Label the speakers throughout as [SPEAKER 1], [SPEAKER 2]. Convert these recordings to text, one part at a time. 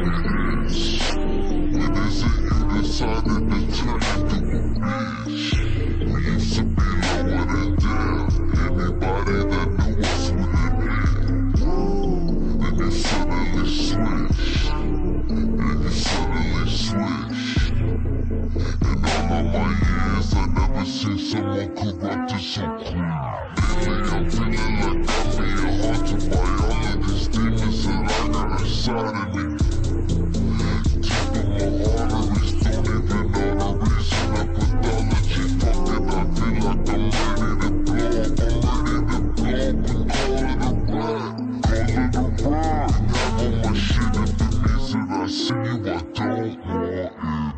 [SPEAKER 1] Someone corrupted so clean. Lately I'm feeling like I'm being haunted by all of these demons that I got inside of me. Deep in my arteries, don't even know the reason. A pathology, fuck it, I feel like I'm ready to blow. I'm ready to blow and call it a ride. Call it a ride. Have all my shit if it means that I see you, I don't want it.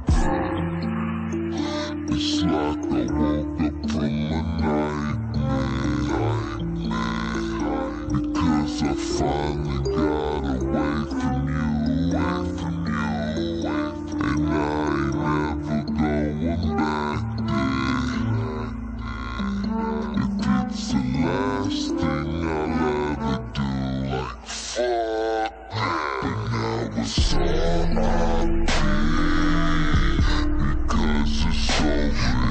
[SPEAKER 1] It's like I woke up from a nightmare, because I finally got away from you, and I ain't never going back there. If it's the last thing I'll ever do, like fuck that. But now it's all I need, because it's over.